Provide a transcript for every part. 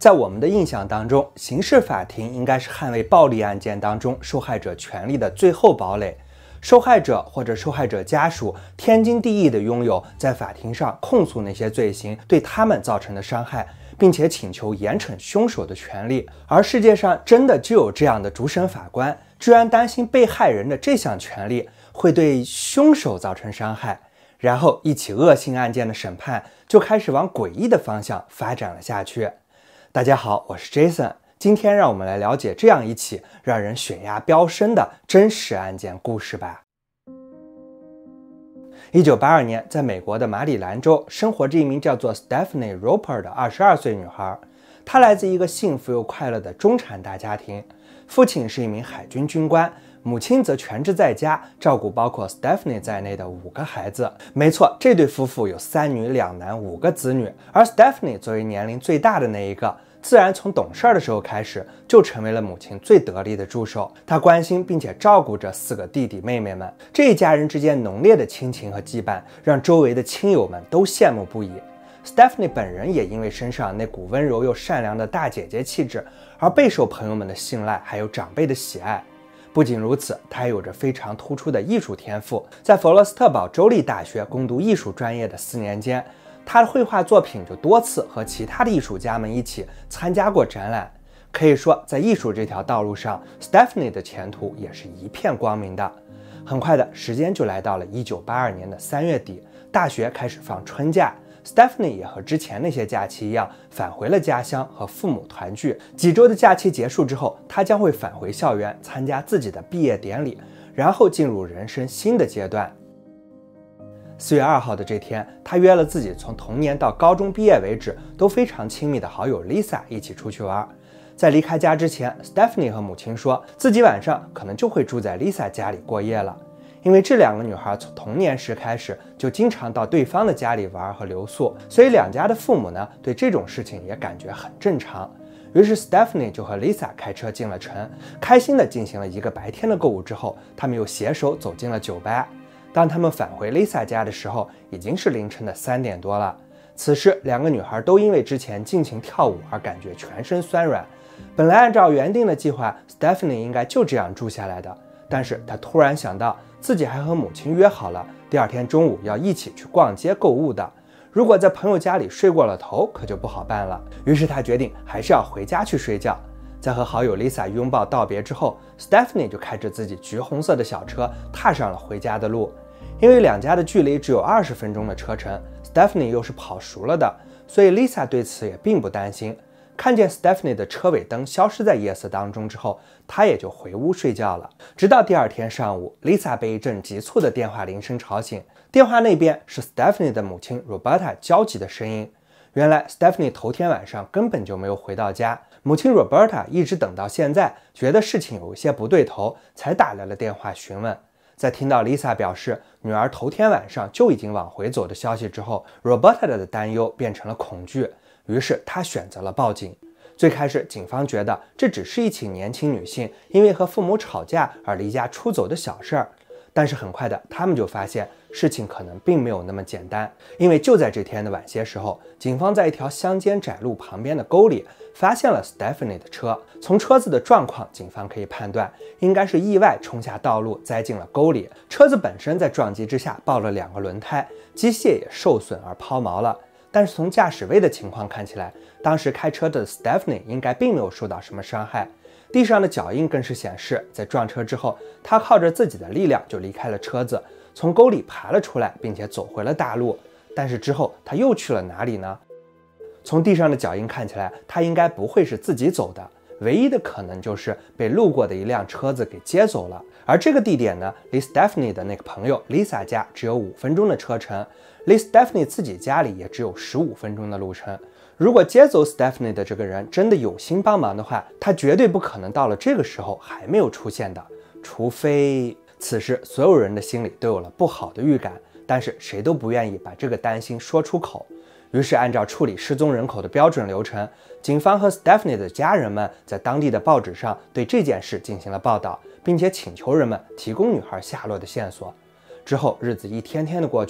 在我们的印象当中，刑事法庭应该是捍卫暴力案件当中受害者权利的最后堡垒。受害者或者受害者家属天经地义地拥有在法庭上控诉那些罪行对他们造成的伤害，并且请求严惩凶手的权利。而世界上真的就有这样的主审法官，居然担心被害人的这项权利会对凶手造成伤害，然后一起恶性案件的审判就开始往诡异的方向发展了下去。大家好，我是 Jason， 今天让我们来了解这样一起让人血压飙升的真实案件故事吧。1982年，在美国的马里兰州生活着一名叫做 Stephanie Roper 的22岁女孩。她来自一个幸福又快乐的中产大家庭，父亲是一名海军军官，母亲则全职在家照顾包括 Stephanie 在内的5个孩子。没错，这对夫妇有3女2男5个子女，而 Stephanie 作为年龄最大的那一个，自然从懂事的时候开始就成为了母亲最得力的助手。她关心并且照顾着4个弟弟妹妹们，这一家人之间浓烈的亲情和羁绊让周围的亲友们都羡慕不已。Stephanie 本人也因为身上那股温柔又善良的大姐姐气质而备受朋友们的信赖，还有长辈的喜爱。不仅如此，她还有着非常突出的艺术天赋。在佛罗斯特堡州立大学攻读艺术专业的4年间，她的绘画作品就多次和其他的艺术家们一起参加过展览。可以说，在艺术这条道路上 ，Stephanie 的前途也是一片光明的。很快的时间就来到了1982年的3月底，大学开始放春假。Stephanie 也和之前那些假期一样，返回了家乡和父母团聚。几周的假期结束之后，她将会返回校园参加自己的毕业典礼，然后进入人生新的阶段。4月2号的这天，她约了自己从童年到高中毕业为止都非常亲密的好友 Lisa 一起出去玩。在离开家之前， Stephanie 和母亲说自己晚上可能就会住在 Lisa 家里过夜了。因为这2个女孩从童年时开始就经常到对方的家里玩和留宿，所以2家的父母呢对这种事情也感觉很正常。于是 Stephanie 就和 Lisa 开车进了城，开心地进行了一个白天的购物之后，他们又携手走进了酒吧。当他们返回 Lisa 家的时候，已经是凌晨的3点多了。此时2个女孩都因为之前尽情跳舞而感觉全身酸软。本来按照原定的计划， Stephanie 应该就这样住下来的，但是她突然想到自己还和母亲约好了第2天中午要一起去逛街购物的，如果在朋友家里睡过了头可就不好办了。于是她决定还是要回家去睡觉。在和好友 Lisa 拥抱道别之后， Stephanie 就开着自己橘红色的小车踏上了回家的路。因为2家的距离只有20分钟的车程， Stephanie 又是跑熟了的，所以 Lisa 对此也并不担心。看见 Stephanie 的车尾灯消失在夜色当中之后，她也就回屋睡觉了。直到第2天上午， Lisa 被一阵急促的电话铃声吵醒，电话那边是 Stephanie 的母亲 Roberta 焦急的声音。原来 Stephanie 头天晚上根本就没有回到家，母亲 Roberta 一直等到现在，觉得事情有一些不对头，才打来了电话询问。在听到 Lisa 表示女儿头天晚上就已经往回走的消息之后， Roberta 的担忧变成了恐惧，于是她选择了报警。最开始警方觉得这只是一起年轻女性因为和父母吵架而离家出走的小事儿，但是很快的他们就发现事情可能并没有那么简单。因为就在这天的晚些时候，警方在一条乡间窄路旁边的沟里发现了 Stephanie 的车。从车子的状况，警方可以判断应该是意外冲下道路栽进了沟里。车子本身在撞击之下爆了2个轮胎，机械也受损而抛锚了。但是从驾驶位的情况看起来，当时开车的 Stephanie 应该并没有受到什么伤害。地上的脚印更是显示，在撞车之后，她靠着自己的力量就离开了车子，从沟里爬了出来，并且走回了大路。但是之后她又去了哪里呢？从地上的脚印看起来，她应该不会是自己走的，唯一的可能就是被路过的一辆车子给接走了。而这个地点呢，离 Stephanie 的那个朋友 Lisa 家只有5分钟的车程，离 Stephanie 自己家里也只有15分钟的路程。如果接走 Stephanie 的这个人真的有心帮忙的话，他绝对不可能到了这个时候还没有出现的，除非……此时所有人的心里都有了不好的预感，但是谁都不愿意把这个担心说出口。于是按照处理失踪人口的标准流程，警方和 Stephanie 的家人们在当地的报纸上对这件事进行了报道，并且请求人们提供女孩下落的线索。之后日子一天天的过去，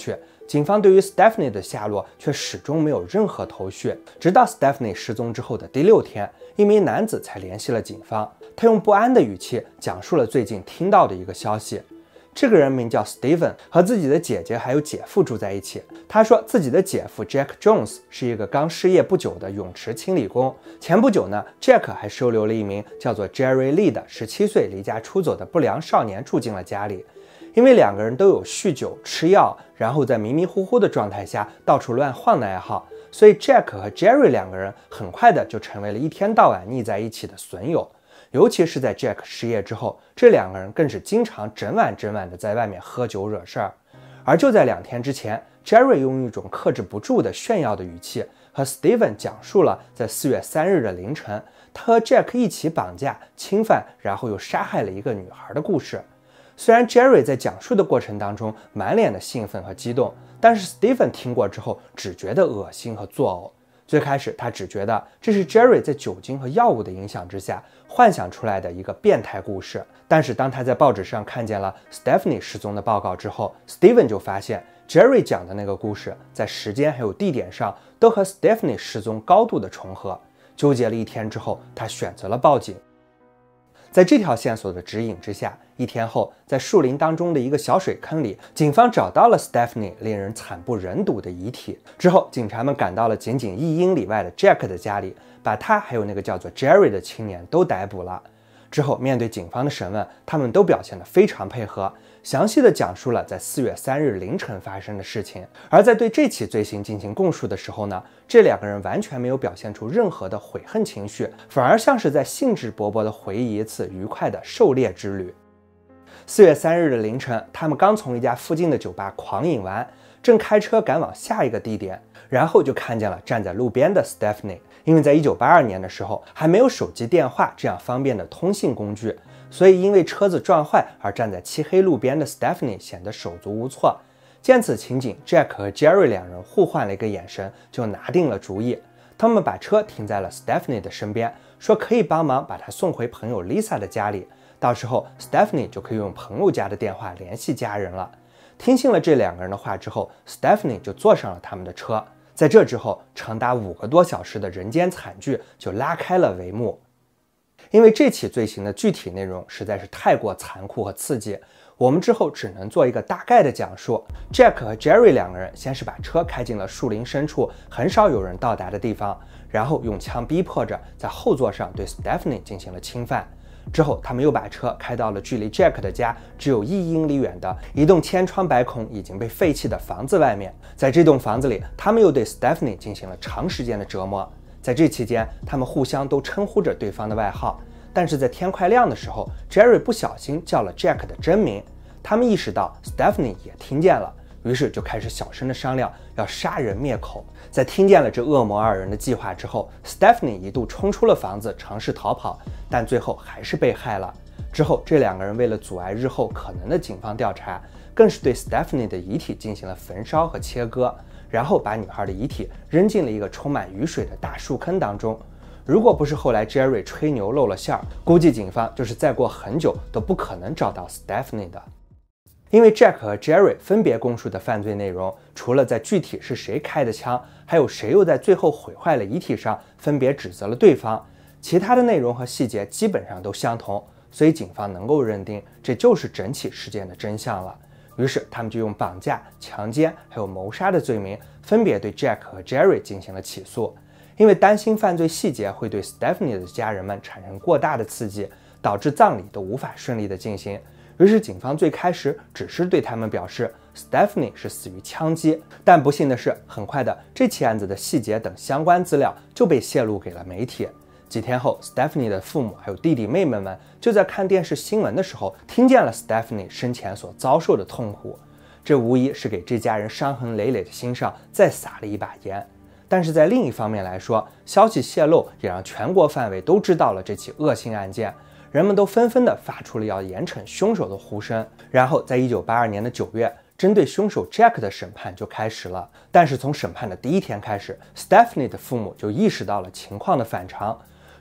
警方对于 Stephanie 的下落却始终没有任何头绪。直到 Stephanie 失踪之后的第6天，一名男子才联系了警方。他用不安的语气讲述了最近听到的一个消息。这个人名叫 Steven， 和自己的姐姐还有姐夫住在一起。他说自己的姐夫 Jack Jones 是一个刚失业不久的泳池清理工。前不久呢 ，Jack 还收留了一名叫做 Jerry Lee 的17岁离家出走的不良少年住进了家里。因为2个人都有酗酒、吃药，然后在迷迷糊糊的状态下到处乱晃的爱好，所以 Jack 和 Jerry 2个人很快的就成为了一天到晚腻在一起的损友。尤其是在 Jack 失业之后，这2个人更是经常整晚的在外面喝酒惹事儿。而就在2天之前， Jerry 用一种克制不住的炫耀的语气和 Steven 讲述了在4月3日的凌晨，他和 Jack 一起绑架、侵犯，然后又杀害了一个女孩的故事。虽然 Jerry 在讲述的过程当中满脸的兴奋和激动，但是 Steven 听过之后只觉得恶心和作呕。最开始他只觉得这是 Jerry 在酒精和药物的影响之下幻想出来的一个变态故事，但是当他在报纸上看见了 Stephanie 失踪的报告之后， Steven 就发现 Jerry 讲的那个故事在时间还有地点上都和 Stephanie 失踪高度的重合。纠结了1天之后，他选择了报警。在这条线索的指引之下，1天后，在树林当中的一个小水坑里，警方找到了 Stephanie 令人惨不忍睹的遗体。之后，警察们赶到了仅1英里外的 Jack 的家里，把他还有那个叫做 Jerry 的青年都逮捕了。之后，面对警方的审问，他们都表现得非常配合，详细的讲述了在4月3日凌晨发生的事情。而在对这起罪行进行供述的时候呢，这2个人完全没有表现出任何的悔恨情绪，反而像是在兴致勃勃地回忆一次愉快的狩猎之旅。4月3日的凌晨，他们刚从一家附近的酒吧狂饮完，正开车赶往下一个地点，然后就看见了站在路边的 Stephanie。因为在1982年的时候还没有手机电话这样方便的通信工具，所以因为车子撞坏而站在漆黑路边的 Stephanie 显得手足无措。见此情景， Jack 和 Jerry 2人互换了一个眼神，就拿定了主意。他们把车停在了 Stephanie 的身边，说可以帮忙把她送回朋友 Lisa 的家里，到时候 Stephanie 就可以用朋友家的电话联系家人了。听信了这2个人的话之后， Stephanie 就坐上了他们的车。在这之后，长达5个多小时的人间惨剧就拉开了帷幕。因为这起罪行的具体内容实在是太过残酷和刺激，我们之后只能做一个大概的讲述。Jack 和 Jerry 2个人先是把车开进了树林深处很少有人到达的地方，然后用枪逼迫着在后座上对 Stephanie 进行了侵犯。之后，他们又把车开到了距离 Jack 的家只有1英里远的一栋千疮百孔、已经被废弃的房子外面。在这栋房子里，他们又对 Stephanie 进行了长时间的折磨。在这期间，他们互相都称呼着对方的外号。但是在天快亮的时候 ，Jerry 不小心叫了 Jack 的真名。他们意识到 Stephanie 也听见了，于是就开始小声的商量要杀人灭口。在听见了这恶魔2人的计划之后， Stephanie 一度冲出了房子尝试逃跑，但最后还是被害了。之后这2个人为了阻碍日后可能的警方调查，更是对 Stephanie 的遗体进行了焚烧和切割，然后把女孩的遗体扔进了一个充满雨水的大树坑当中。如果不是后来 Jerry 吹牛露了馅儿，估计警方就是再过很久都不可能找到 Stephanie 的。因为 Jack 和 Jerry 分别供述的犯罪内容，除了在具体是谁开的枪，还有谁又在最后毁坏了遗体上分别指责了对方，其他的内容和细节基本上都相同，所以警方能够认定这就是整起事件的真相了。于是他们就用绑架、强奸还有谋杀的罪名，分别对 Jack 和 Jerry 进行了起诉。因为担心犯罪细节会对 Stephanie 的家人们产生过大的刺激，导致葬礼都无法顺利的进行。于是警方最开始只是对他们表示 Stephanie 是死于枪击，但不幸的是，很快的这起案子的细节等相关资料就被泄露给了媒体。几天后 ，Stephanie 的父母还有弟弟妹妹们就在看电视新闻的时候，听见了 Stephanie 生前所遭受的痛苦，这无疑是给这家人伤痕累累的心上再撒了一把盐。但是在另一方面来说，消息泄露也让全国范围都知道了这起恶性案件，人们都纷纷地发出了要严惩凶手的呼声。然后在1982年的9月，针对凶手 Jack 的审判就开始了。但是从审判的第1天开始， Stephanie 的父母就意识到了情况的反常。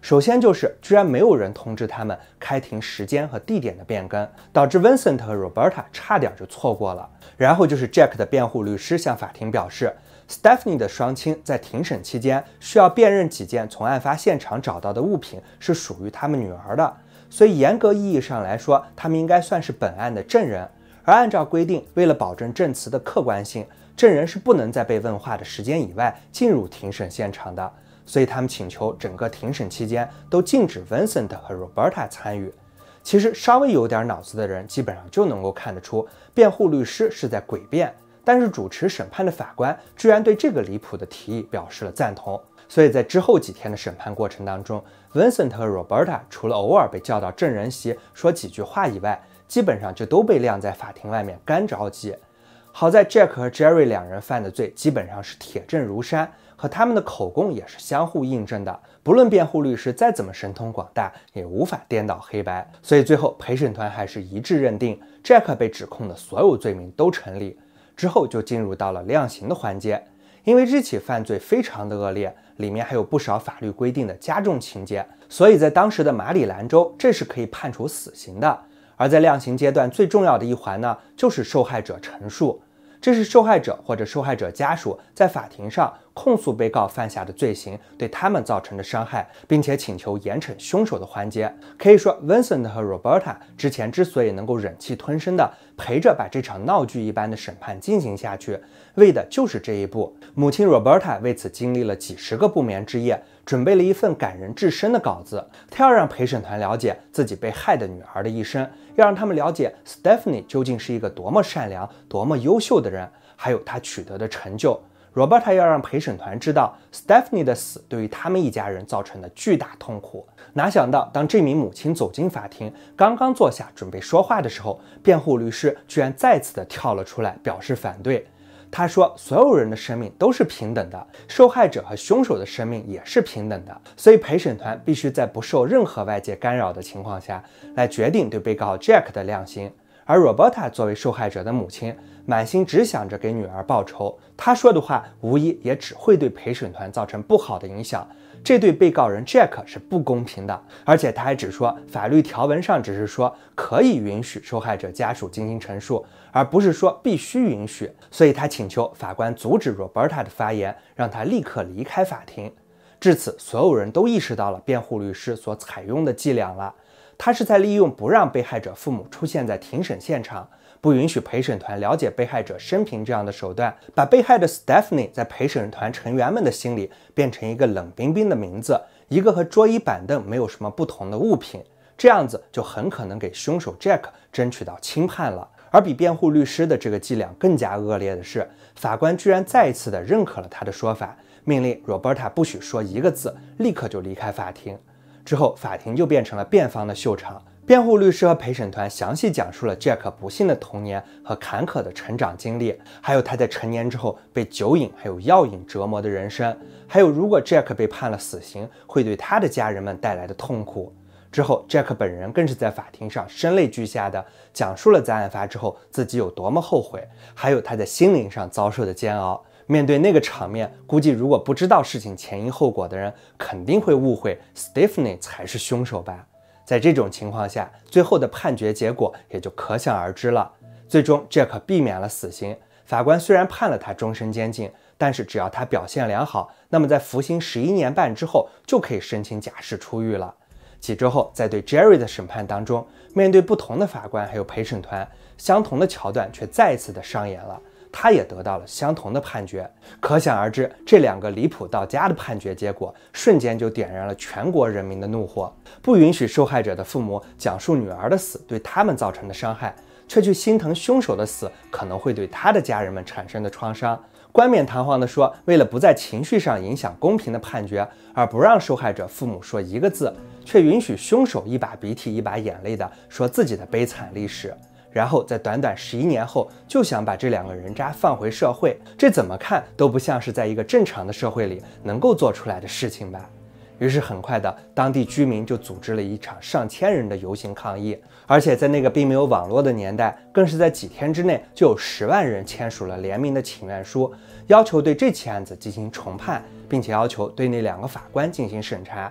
首先就是居然没有人通知他们开庭时间和地点的变更，导致 Vincent 和 Roberta 差点就错过了。然后就是 Jack 的辩护律师向法庭表示， Stephanie 的双亲在庭审期间需要辨认几件从案发现场找到的物品是属于他们女儿的，所以严格意义上来说，他们应该算是本案的证人。而按照规定，为了保证证词的客观性，证人是不能在被问话的时间以外进入庭审现场的。所以他们请求整个庭审期间都禁止 Vincent 和 Roberta 参与。其实稍微有点脑子的人基本上就能够看得出，辩护律师是在诡辩，但是主持审判的法官居然对这个离谱的提议表示了赞同。所以在之后几天的审判过程当中， Vincent 和 Roberta 除了偶尔被叫到证人席说几句话以外，基本上就都被晾在法庭外面干着急。好在 Jack 和 Jerry 两人犯的罪基本上是铁证如山，和他们的口供也是相互印证的，不论辩护律师再怎么神通广大，也无法颠倒黑白。所以最后陪审团还是一致认定 Jack 被指控的所有罪名都成立。之后就进入到了量刑的环节，因为这起犯罪非常的恶劣，里面还有不少法律规定的加重情节，所以在当时的马里兰州，这是可以判处死刑的。而在量刑阶段最重要的一环呢，就是受害者陈述。这是受害者或者受害者家属在法庭上控诉被告犯下的罪行对他们造成的伤害，并且请求严惩凶手的环节。可以说 Vincent 和 Roberta 之前之所以能够忍气吞声的陪着把这场闹剧一般的审判进行下去，为的就是这一步。母亲 Roberta 为此经历了几十个不眠之夜，准备了一份感人至深的稿子，她要让陪审团了解自己被害的女儿的一生，要让他们了解 Stephanie 究竟是一个多么善良、多么优秀的人，还有她取得的成就。Roberta 要让陪审团知道 Stephanie 的死对于他们一家人造成的巨大痛苦。哪想到当这名母亲走进法庭，刚刚坐下准备说话的时候，辩护律师居然再次的跳了出来表示反对。他说所有人的生命都是平等的，受害者和凶手的生命也是平等的，所以陪审团必须在不受任何外界干扰的情况下来决定对被告 Jack 的量刑。而 Roberta 作为受害者的母亲，满心只想着给女儿报仇，她说的话无疑也只会对陪审团造成不好的影响，这对被告人 Jack 是不公平的。而且他还只说法律条文上只是说可以允许受害者家属进行陈述，而不是说必须允许，所以他请求法官阻止 Roberta 的发言，让他立刻离开法庭。至此，所有人都意识到了辩护律师所采用的伎俩了，他是在利用不让被害者父母出现在庭审现场，不允许陪审团了解被害者生平这样的手段，把被害的 Stephanie 在陪审团成员们的心里变成一个冷冰冰的名字，一个和桌椅板凳没有什么不同的物品，这样子就很可能给凶手 Jack 争取到轻判了。而比辩护律师的这个伎俩更加恶劣的是，法官居然再一次的认可了他的说法，命令 Roberta 不许说一个字，立刻就离开法庭。之后法庭就变成了辩方的秀场，辩护律师和陪审团详细讲述了 Jack 不幸的童年和坎坷的成长经历，还有他在成年之后被酒瘾还有药瘾折磨的人生，还有如果 Jack 被判了死刑会对他的家人们带来的痛苦。之后 Jack 本人更是在法庭上声泪俱下的讲述了在案发之后自己有多么后悔，还有他在心灵上遭受的煎熬。面对那个场面，估计如果不知道事情前因后果的人肯定会误会 Stephanie 才是凶手吧。在这种情况下，最后的判决结果也就可想而知了。最终 Jack 避免了死刑，法官虽然判了他终身监禁，但是只要他表现良好，那么在服刑11年半之后就可以申请假释出狱了。几周后，在对 Jerry 的审判当中，面对不同的法官还有陪审团，相同的桥段却再一次的上演了，他也得到了相同的判决。可想而知，这两个离谱到家的判决结果瞬间就点燃了全国人民的怒火。不允许受害者的父母讲述女儿的死对他们造成的伤害，却去心疼凶手的死可能会对他的家人们产生的创伤。冠冕堂皇地说，为了不在情绪上影响公平的判决，而不让受害者父母说一个字，却允许凶手一把鼻涕一把眼泪地说自己的悲惨历史，然后在短短11年后就想把这两个人渣放回社会，这怎么看都不像是在一个正常的社会里能够做出来的事情吧。于是很快的，当地居民就组织了一场上千人的游行抗议，而且在那个并没有网络的年代，更是在几天之内就有10万人签署了联名的请愿书，要求对这起案子进行重判，并且要求对那两个法官进行审查。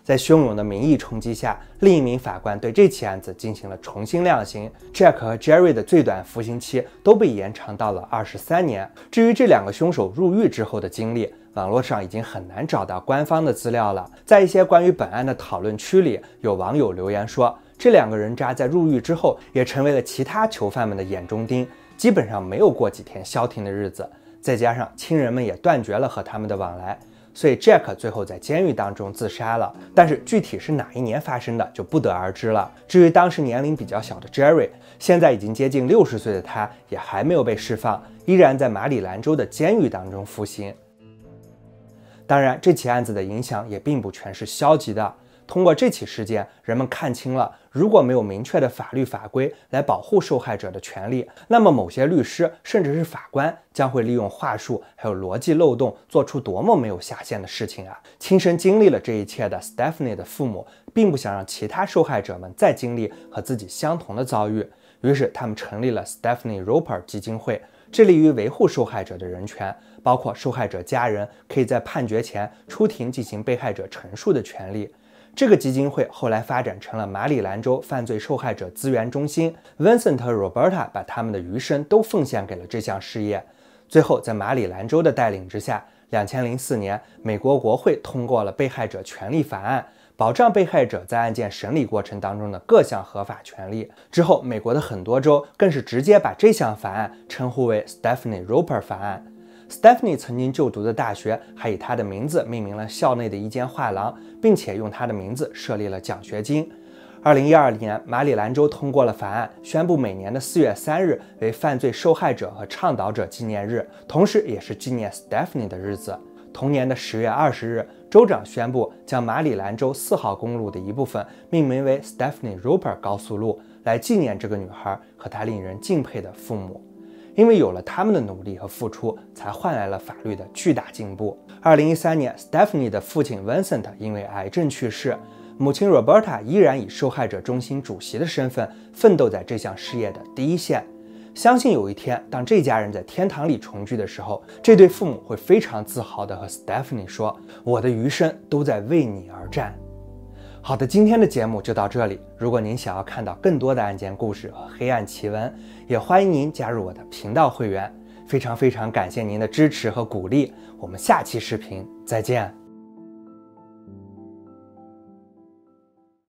在汹涌的民意冲击下，另一名法官对这起案子进行了重新量刑。Jack 和 Jerry 的最短服刑期都被延长到了23年。至于这两个凶手入狱之后的经历，网络上已经很难找到官方的资料了。在一些关于本案的讨论区里，有网友留言说，这两个人渣在入狱之后也成为了其他囚犯们的眼中钉，基本上没有过几天消停的日子，再加上亲人们也断绝了和他们的往来，所以 Jack 最后在监狱当中自杀了。但是具体是哪一年发生的就不得而知了。至于当时年龄比较小的 Jerry， 现在已经接近60岁的他也还没有被释放，依然在马里兰州的监狱当中服刑。当然，这起案子的影响也并不全是消极的。通过这起事件，人们看清了，如果没有明确的法律法规来保护受害者的权利，那么某些律师甚至是法官将会利用话术还有逻辑漏洞，做出多么没有下限的事情啊！亲身经历了这一切的 Stephanie 的父母，并不想让其他受害者们再经历和自己相同的遭遇，于是他们成立了 Stephanie Roper 基金会，致力于维护受害者的人权，包括受害者家人可以在判决前出庭进行被害者陈述的权利。这个基金会后来发展成了马里兰州犯罪受害者资源中心。Vincent 和 Roberta 把他们的余生都奉献给了这项事业。最后，在马里兰州的带领之下，2004年，美国国会通过了被害者权利法案，保障被害者在案件审理过程当中的各项合法权利。之后，美国的很多州更是直接把这项法案称呼为 Stephanie Roper 法案。Stephanie 曾经就读的大学还以她的名字命名了校内的一间画廊，并且用她的名字设立了奖学金。2012年，马里兰州通过了法案，宣布每年的4月3日为犯罪受害者和倡导者纪念日，同时也是纪念 Stephanie 的日子。同年的10月20日，州长宣布将马里兰州4号公路的一部分命名为 Stephanie Roper 高速路，来纪念这个女孩和她令人敬佩的父母。因为有了他们的努力和付出，才换来了法律的巨大进步。2013年 ，Stephanie 的父亲 Vincent 因为癌症去世，母亲 Roberta 依然以受害者中心主席的身份奋斗在这项事业的第一线。相信有一天，当这家人在天堂里重聚的时候，这对父母会非常自豪地和 Stephanie 说：“我的余生都在为你而战。”好的，今天的节目就到这里。如果您想要看到更多的案件故事和黑暗奇闻，也欢迎您加入我的频道会员。非常感谢您的支持和鼓励，我们下期视频再见。